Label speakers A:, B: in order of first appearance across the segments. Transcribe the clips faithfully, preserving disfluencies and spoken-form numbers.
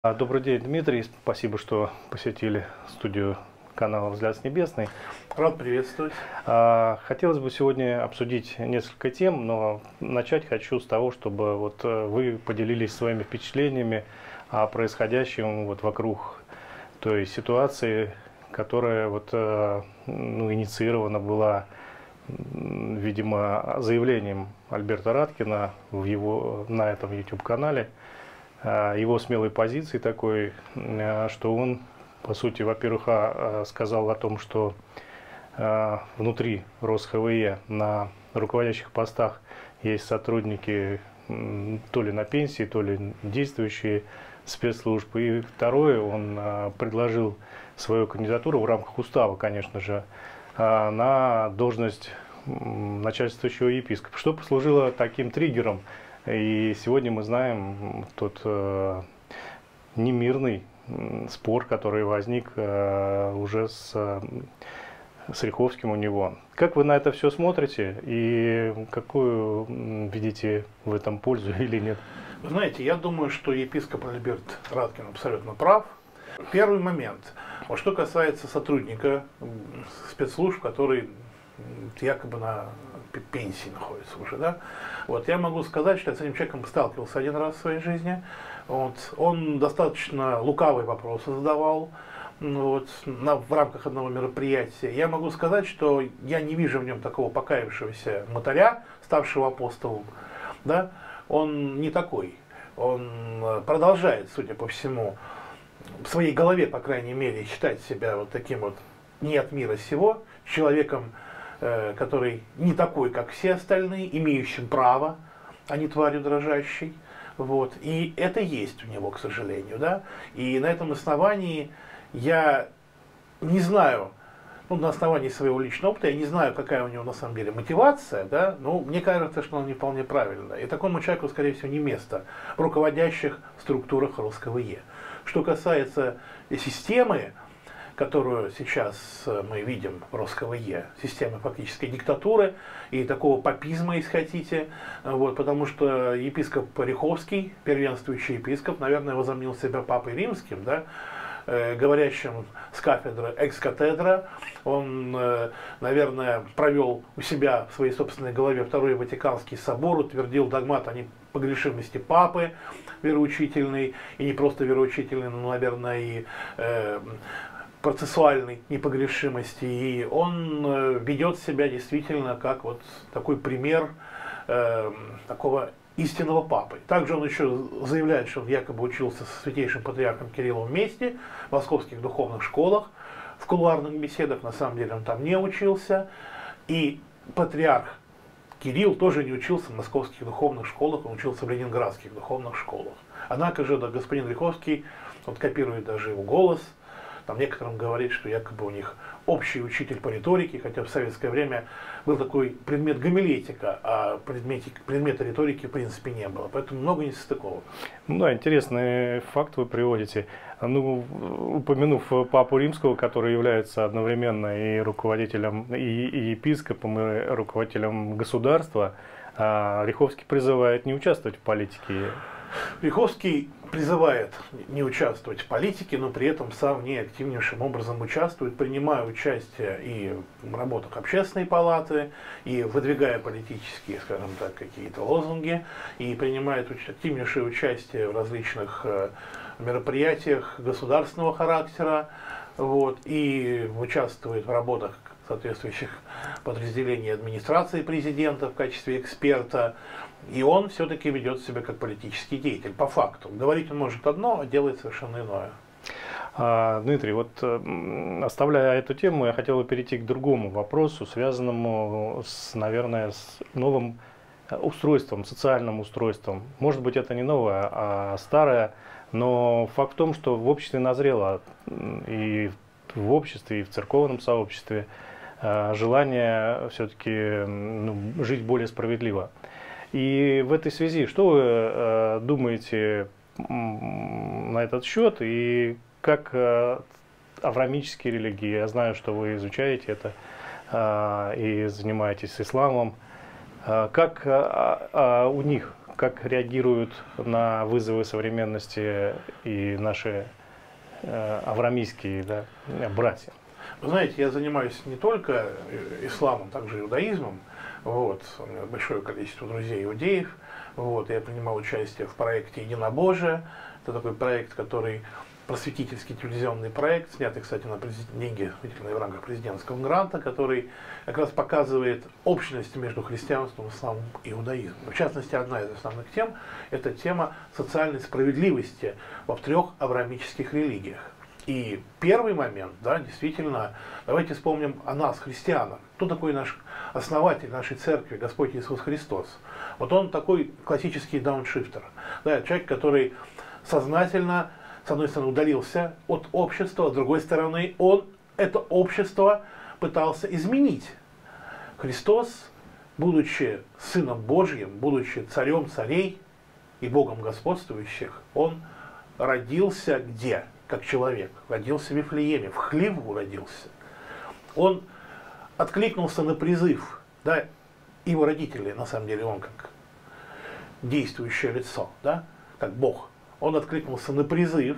A: А, Добрый день, Дмитрий. Спасибо, что посетили студию канала «Взгляд с небесный».
B: Рад приветствовать.
A: А, Хотелось бы сегодня обсудить несколько тем, но начать хочу с того, чтобы вот э, вы поделились своими впечатлениями о происходящем вот вокруг той ситуации, которая вот, э, ну, инициирована была, м, видимо, заявлением Альберта Радкина в его, на этом YouTube-канале. Его смелой позиции такой, что он, по сути, во-первых, сказал о том, что внутри РосХВЕ на руководящих постах есть сотрудники то ли на пенсии, то ли действующие спецслужб. И второе, он предложил свою кандидатуру в рамках устава, конечно же, на должность начальствующего епископа, что послужило таким триггером. И сегодня мы знаем тот э, немирный спор, который возник э, уже с, с Риховским у него. Как вы на это все смотрите и какую видите в этом пользу или нет?
B: Вы знаете, я думаю, что епископ Альберт Радкин абсолютно прав. Первый момент. Вот что касается сотрудника спецслужб, который якобы на пенсии находится уже, да. Вот, я могу сказать, что я с этим человеком сталкивался один раз в своей жизни. Вот, он достаточно лукавые вопросы задавал вот, на, в рамках одного мероприятия. Я могу сказать, что я не вижу в нем такого покаявшегося мотаря, ставшего апостолом. Да. Он не такой. Он продолжает, судя по всему, в своей голове, по крайней мере, считать себя вот таким вот не от мира сего, человеком, который не такой, как все остальные, имеющим право, а не тварью дрожащей. Вот. И это есть у него, к сожалению. Да? И на этом основании я не знаю, ну, на основании своего личного опыта, я не знаю, какая у него на самом деле мотивация, да? Но мне кажется, что он не вполне правильно. И такому человеку, скорее всего, не место в руководящих структурах РосХВЕ. Что касается системы, которую сейчас мы видим в РосХВЕ, системы фактической диктатуры и такого папизма, если хотите, вот, потому что епископ Риховский, первенствующий епископ, наверное, возомнил себя папой римским, да, э, говорящим с кафедры экс-катедра. Он, э, наверное, провел у себя в своей собственной голове Второй Ватиканский собор, утвердил догмат о непогрешимости папы вероучительный, и не просто вероучительный, но, наверное, и э, процессуальной непогрешимости, и он э, ведет себя действительно как вот такой пример э, такого истинного папы. Также он еще заявляет, что он якобы учился со святейшим патриархом Кириллом вместе в московских духовных школах, в кулуарных беседах. На самом деле он там не учился, и патриарх Кирилл тоже не учился в московских духовных школах, он учился в ленинградских духовных школах. Однако же да, господин Риховский вот, копирует даже его голос. Там некоторым говорит, что якобы у них общий учитель по риторике, хотя в советское время был такой предмет гомилетика, а предмете, предмета риторики в принципе не было. Поэтому много несостыковок.
A: Ну да, интересный факт вы приводите. Ну, упомянув Папу Римского, который является одновременно и руководителем, и, и епископом, и руководителем государства, Риховский призывает не участвовать в политике.
B: Риховский призывает не участвовать в политике, но при этом сам не активнейшим образом участвует, принимая участие и в работах общественной палаты, и выдвигая политические, скажем так, какие-то лозунги, и принимает активнейшее участие в различных мероприятиях государственного характера, вот, и участвует в работах соответствующих подразделений администрации президента в качестве эксперта. И он все-таки ведет себя как политический деятель, по факту. Говорить он может одно, а делает совершенно иное.
A: А, Дмитрий, вот оставляя эту тему, я хотел бы перейти к другому вопросу, связанному с, наверное, с новым устройством, социальным устройством. Может быть, это не новое, а старое, но факт в том, что в обществе назрело и в обществе, и в церковном сообществе желание все-таки ну, жить более справедливо. И в этой связи, что вы э, думаете на этот счет и как э, авраамические религии, я знаю, что вы изучаете это э, и занимаетесь исламом, э, как э, э, у них, как реагируют на вызовы современности и наши э, авраамийские, да, братья?
B: Вы знаете, я занимаюсь не только исламом, также иудаизмом. Вот. У меня большое количество друзей иудеев. Вот. Я принимал участие в проекте «Единобожие». Это такой проект, который просветительский телевизионный проект, снятый, кстати, на деньги, в рамках президентского гранта, который как раз показывает общность между христианством, исламом и иудаизмом. В частности, одна из основных тем – это тема социальной справедливости во трех авраамических религиях. И первый момент, да, действительно, давайте вспомним о нас, христианах. Кто такой наш основатель нашей церкви, Господь Иисус Христос? Вот он такой классический дауншифтер, да, человек, который сознательно, с одной стороны, удалился от общества, с другой стороны, он это общество пытался изменить. Христос, будучи Сыном Божьим, будучи Царем царей и Богом господствующих, он родился где? Как человек. Родился в Вифлееме, в хлеву родился. Он откликнулся на призыв, да, его родители, на самом деле, он как действующее лицо, да, как Бог. Он откликнулся на призыв,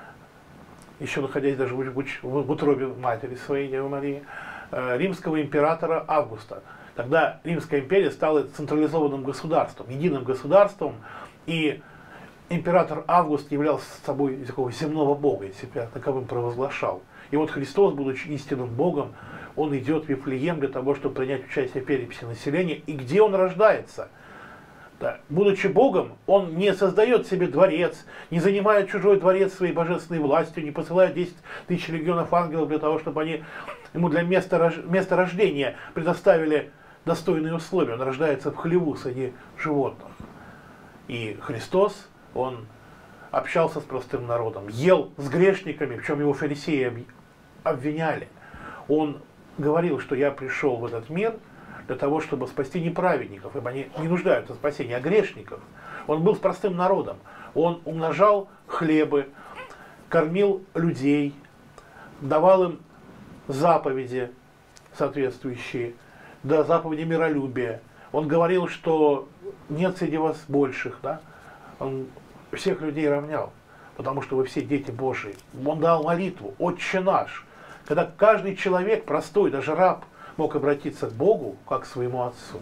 B: еще находясь даже в, в, в утробе матери своей, Девы Марии, э, римского императора Августа. Тогда Римская империя стала централизованным государством, единым государством, и император Август являлся собой такого земного бога, и себя таковым провозглашал. И вот Христос, будучи истинным богом, он идет в Вифлеем для того, чтобы принять участие в переписи населения. И где он рождается? Да. Будучи богом, он не создает себе дворец, не занимает чужой дворец своей божественной властью, не посылает десять тысяч легионов ангелов для того, чтобы они ему для места, места рождения предоставили достойные условия. Он рождается в хлеву среди животных. И Христос, он общался с простым народом, ел с грешниками, в чем его фарисеи обвиняли. Он говорил, что я пришел в этот мир для того, чтобы спасти не праведников, ибо они не нуждаются в спасении, а грешников. Он был с простым народом. Он умножал хлебы, кормил людей, давал им заповеди соответствующие, да, заповеди миролюбия. Он говорил, что нет среди вас больших, да? Он всех людей равнял, потому что вы все дети Божии. Он дал молитву «Отче наш», когда каждый человек, простой, даже раб, мог обратиться к Богу, как к своему Отцу.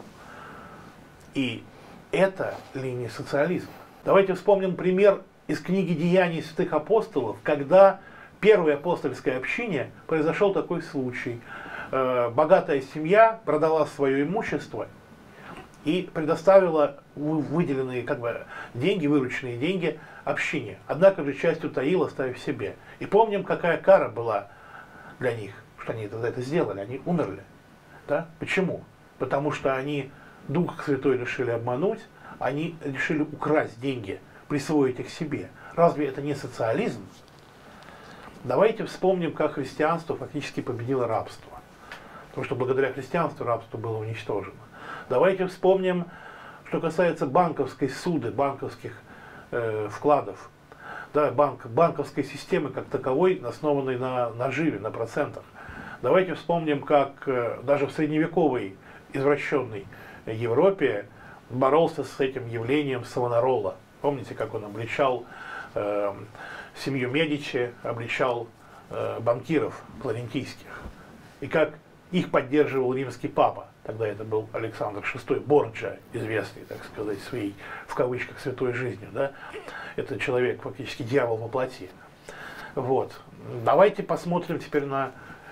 B: И это линия социализма. Давайте вспомним пример из книги «Деяний святых апостолов», когда в первой апостольской общине произошел такой случай. Богатая семья продала свое имущество и предоставила выделенные как бы, деньги, вырученные деньги общине. Однако же часть утаила, оставив себе. И помним, какая кара была для них, что они тогда это сделали. Они умерли. Да? Почему? Потому что они Дух Святой решили обмануть, они решили украсть деньги, присвоить их себе. Разве это не социализм? Давайте вспомним, как христианство фактически победило рабство. Потому что благодаря христианству рабство было уничтожено. Давайте вспомним, что касается банковской суды, банковских э, вкладов, да, банк, банковской системы как таковой, основанной на наживе, на процентах. Давайте вспомним, как э, даже в средневековой извращенной Европе боролся с этим явлением Савонарола. Помните, как он обличал э, семью Медичи, обличал э, банкиров флорентийских. И как их поддерживал римский папа. Тогда это был Александр шестой, Борджа, известный, так сказать, своей, в кавычках, святой жизнью. Да? Это человек, фактически дьявол во плоти. Вот. Давайте посмотрим теперь на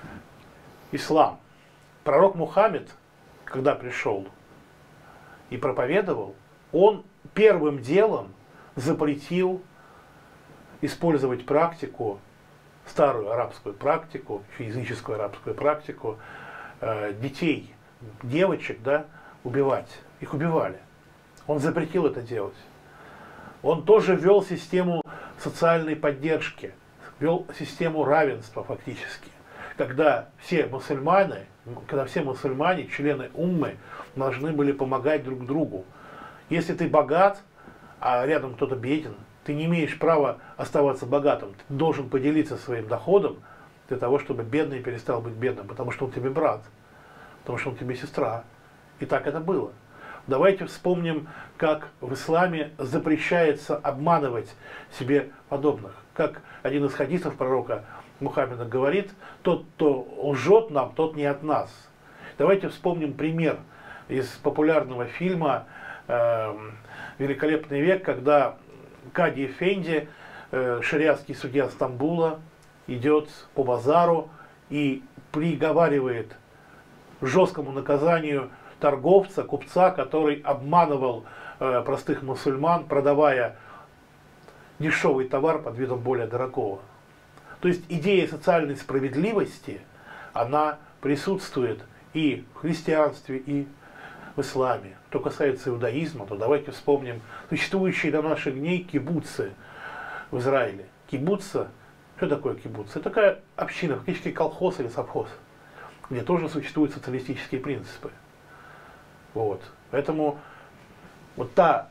B: ислам. Пророк Мухаммед, когда пришел и проповедовал, он первым делом запретил использовать практику, старую арабскую практику, языческую арабскую практику, э, детей, девочек, да, убивать. Их убивали. Он запретил это делать. Он тоже ввел систему социальной поддержки, ввел систему равенства фактически. Когда все мусульмане, когда все мусульмане, члены уммы, должны были помогать друг другу. Если ты богат, а рядом кто-то беден, ты не имеешь права оставаться богатым. Ты должен поделиться своим доходом для того, чтобы бедный перестал быть бедным, потому что он тебе брат, потому что он тебе сестра. И так это было. Давайте вспомним, как в исламе запрещается обманывать себе подобных. Как один из хадисов пророка Мухаммеда говорит: тот, кто лжет нам, тот не от нас. Давайте вспомним пример из популярного фильма э, «Великолепный век», когда Кади Эфенди, э, шариатский судья Стамбула, идет по базару и приговаривает жесткому наказанию торговца, купца, который обманывал э, простых мусульман, продавая дешевый товар под видом более дорогого. То есть идея социальной справедливости, она присутствует и в христианстве, и в исламе. Что касается иудаизма, то давайте вспомним существующие до наших дней кибуцы в Израиле. Кибуца, что такое кибуц? Это такая община, фактически колхоз или совхоз, где тоже существуют социалистические принципы. Вот. Поэтому вот та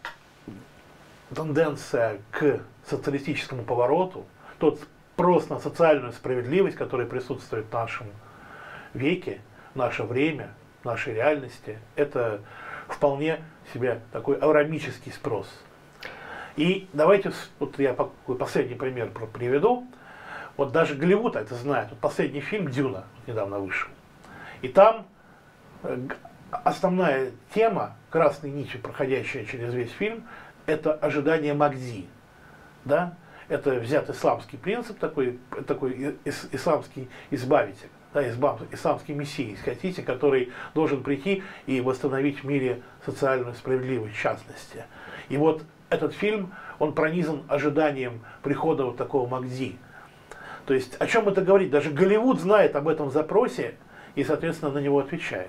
B: тенденция к социалистическому повороту, тот спрос на социальную справедливость, который присутствует в нашем веке, в наше время, в нашей реальности, это вполне себе такой авраамический спрос. И давайте, вот я последний пример приведу. Вот даже Голливуд это знает. Вот последний фильм «Дюна» недавно вышел. И там основная тема, красной нитью, проходящая через весь фильм, это ожидание Махди. Да? Это взят исламский принцип, такой, такой ис, исламский избавитель, да, избав, исламский мессия, если хотите, который должен прийти и восстановить в мире социальную справедливость в частности. И вот этот фильм, он пронизан ожиданием прихода вот такого Махди. То есть о чем это говорит? Даже Голливуд знает об этом запросе и, соответственно, на него отвечает.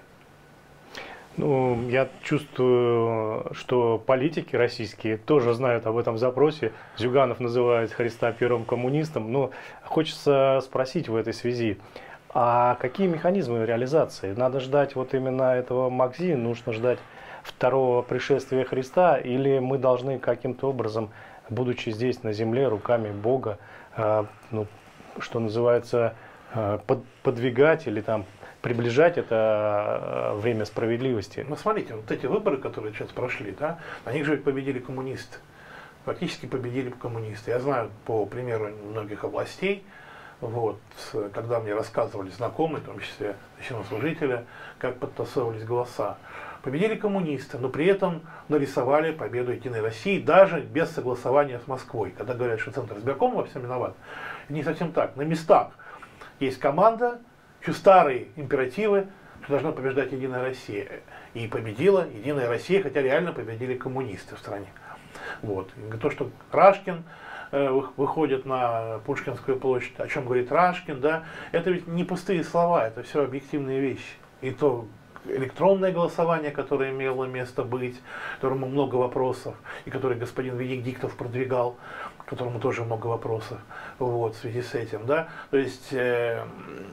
A: Ну, я чувствую, что политики российские тоже знают об этом запросе. Зюганов называет Христа первым коммунистом. Но хочется спросить в этой связи, а какие механизмы реализации? Надо ждать вот именно этого Махди, нужно ждать второго пришествия Христа, или мы должны каким-то образом, будучи здесь на земле, руками Бога, э, ну, что называется, э, под, подвигать или там приближать это время справедливости?
B: Ну, смотрите, вот эти выборы, которые сейчас прошли, да, на них же победили коммунисты. Фактически победили коммунисты. Я знаю по примеру многих областей, вот, когда мне рассказывали знакомые, в том числе священнослужители, как подтасовывались голоса. Победили коммунисты, но при этом нарисовали победу Единой России, даже без согласования с Москвой. Когда говорят, что Центр избиркома во всем виноват, не совсем так. На местах есть команда, еще старые императивы, что должна побеждать Единая Россия. И победила Единая Россия, хотя реально победили коммунисты в стране. Вот. И то, что Рашкин э, выходит на Пушкинскую площадь, о чем говорит Рашкин, да, это ведь не пустые слова, это все объективные вещи. И то электронное голосование, которое имело место быть, которому много вопросов, и который господин Венедиктов продвигал, которому тоже много вопросов, вот, в связи с этим, да. То есть э,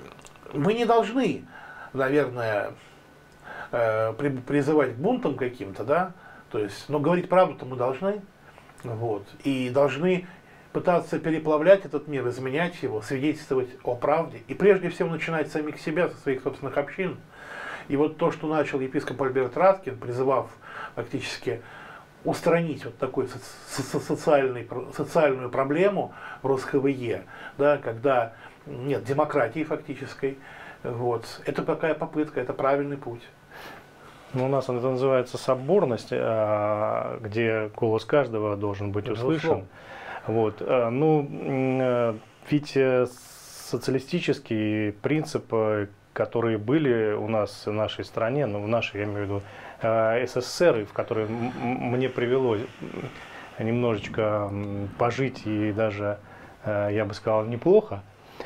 B: мы не должны, наверное, э, при, призывать к бунтам каким-то, да, то есть, но говорить правду-то мы должны, вот, и должны пытаться переплавлять этот мир, изменять его, свидетельствовать о правде, и прежде всего начинать с самих себя, со своих собственных общин. И вот то, что начал епископ Альберт Раткин, призывав фактически устранить вот такую социальный, социальную проблему в РосХВЕ, да, когда нет демократии фактической, вот, это такая попытка, это правильный путь.
A: Ну, у нас это называется соборность, где голос каждого должен быть услышан. Вот. Ну, ведь социалистические принципы, которые были у нас в нашей стране, ну, в нашей, я имею в виду, СССР, в которой мне привелось немножечко пожить и даже, я бы сказал, неплохо,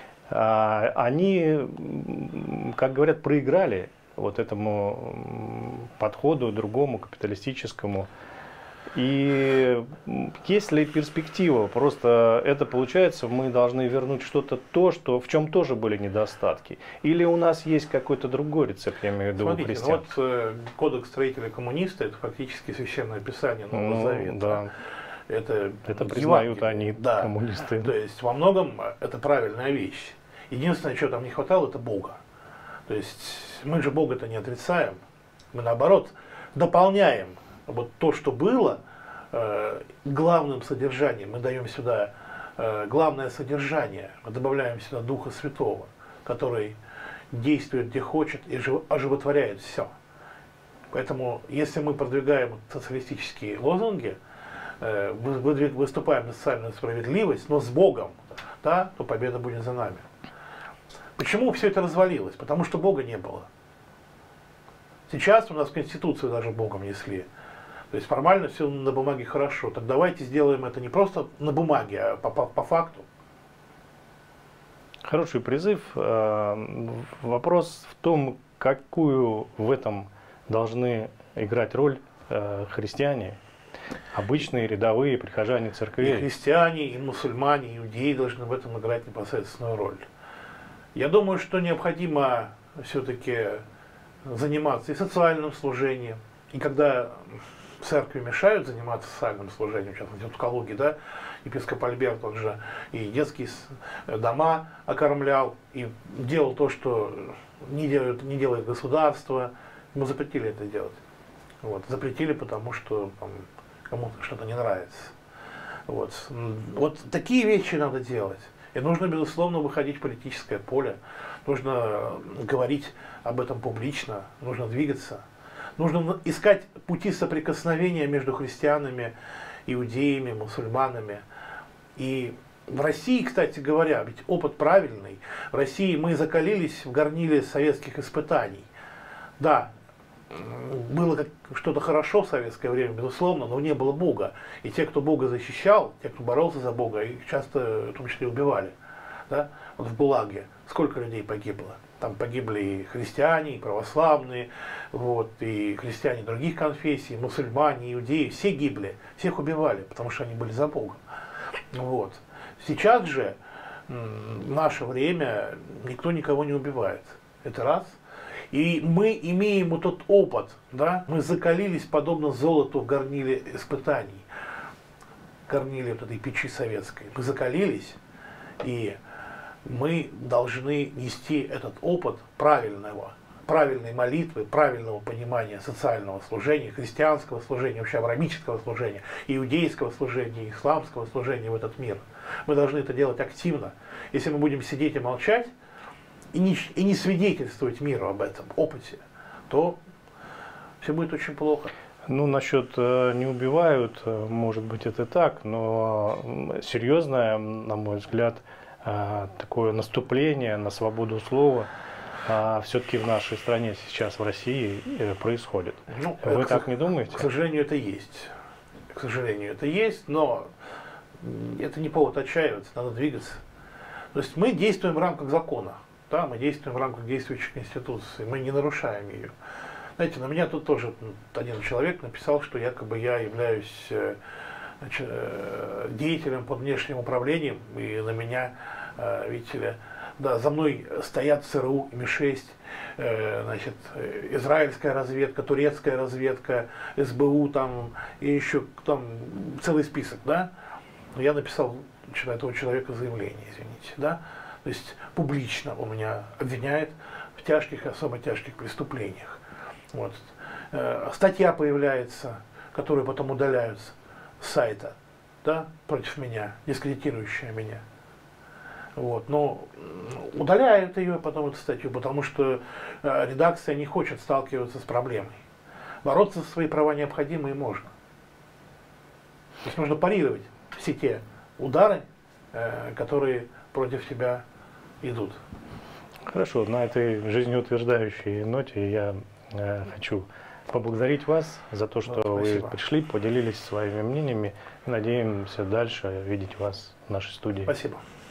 A: они, как говорят, проиграли вот этому подходу другому, капиталистическому. И есть ли перспектива? Просто это получается, мы должны вернуть что-то то, что, в чем тоже были недостатки. Или у нас есть какой-то другой рецепт, я имею в виду, у
B: христиан?
A: христиан?
B: Вот э, кодекс строителя коммуниста, это фактически священное писание Нового
A: ну,
B: Завета.
A: Да.
B: Это,
A: это признают
B: Евангелие.
A: они,
B: да.
A: коммунисты.
B: То есть во многом это правильная вещь. Единственное, что там не хватало, это Бога. То есть мы же Бога-то не отрицаем. Мы наоборот дополняем вот то, что было, э, главным содержанием. Мы даем сюда э, главное содержание, мы добавляем сюда Духа Святого, который действует где хочет и оживотворяет все. Поэтому, если мы продвигаем социалистические лозунги, э, выступаем за социальную справедливость, но с Богом, да, то победа будет за нами. Почему все это развалилось? Потому что Бога не было. Сейчас у нас в Конституцию даже Богом несли. То есть формально все на бумаге хорошо. Так давайте сделаем это не просто на бумаге, а по, по, по факту.
A: Хороший призыв. Вопрос в том, какую в этом должны играть роль христиане, обычные рядовые прихожане церквей.
B: И христиане, и мусульмане, и иудеи должны в этом играть непосредственную роль. Я думаю, что необходимо все-таки заниматься и социальным служением. И когда церкви мешают заниматься социальным служением, в частности, вот в Калуге, да, епископ Альберт, он же и детские дома окормлял, и делал то, что не делает, не делает государство. Мы запретили это делать. Вот. Запретили, потому что там, кому-то что-то не нравится. Вот. Вот такие вещи надо делать. И нужно, безусловно, выходить в политическое поле. Нужно говорить об этом публично, нужно двигаться. Нужно искать пути соприкосновения между христианами, иудеями, мусульманами. И в России, кстати говоря, ведь опыт правильный. В России мы закалились в горниле советских испытаний. Да, было что-то хорошо в советское время, безусловно, но не было Бога. И те, кто Бога защищал, те, кто боролся за Бога, их часто, в том числе, убивали. Да? Вот в ГУЛАГе сколько людей погибло? Там погибли и христиане, и православные, вот, и христиане других конфессий, мусульмане, иудеи, все гибли, всех убивали, потому что они были за Бога. Вот. Сейчас же, в наше время, никто никого не убивает. Это раз. И мы имеем вот тот опыт, да, мы закалились подобно золоту в горниле испытаний, горниле вот этой печи советской. Мы закалились, и мы должны нести этот опыт правильного, правильной молитвы, правильного понимания социального служения, христианского служения, вообще авраамического служения, иудейского служения, исламского служения в этот мир. Мы должны это делать активно. Если мы будем сидеть и молчать, и не, и не свидетельствовать миру об этом опыте, то все будет очень плохо.
A: Ну, насчет э, не убивают, э, может быть, это так, но серьезное, на мой взгляд, э, такое наступление на свободу слова э, все-таки в нашей стране сейчас, в России, э, происходит. Ну, Вы к, так не думаете?
B: К сожалению, это есть. К сожалению, это есть, но это не повод отчаиваться, надо двигаться. То есть мы действуем в рамках закона. Да, мы действуем в рамках действующих институций, мы не нарушаем ее. Знаете, на меня тут тоже один человек написал, что якобы я являюсь значит, деятелем под внешним управлением, и на меня, видите ли, да, за мной стоят ЦРУ, эм шесть, значит, израильская разведка, турецкая разведка, эс бэ у там, и еще там целый список, да. Но я написал на этого человека заявление, извините, да. То есть публично он меня обвиняет в тяжких и особо тяжких преступлениях. Вот. Статья появляется, которую потом удаляют с сайта, да, против меня, дискредитирующая меня. Вот. Но удаляют ее потом, эту статью, потому что редакция не хочет сталкиваться с проблемой. Бороться за свои права необходимо и можно. То есть нужно парировать все те удары, которые против тебя идут.
A: Хорошо, на этой жизнеутверждающей ноте я э, хочу поблагодарить вас за то, что ну, вы пришли, поделились своими мнениями. Надеемся дальше видеть вас в нашей студии.
B: Спасибо.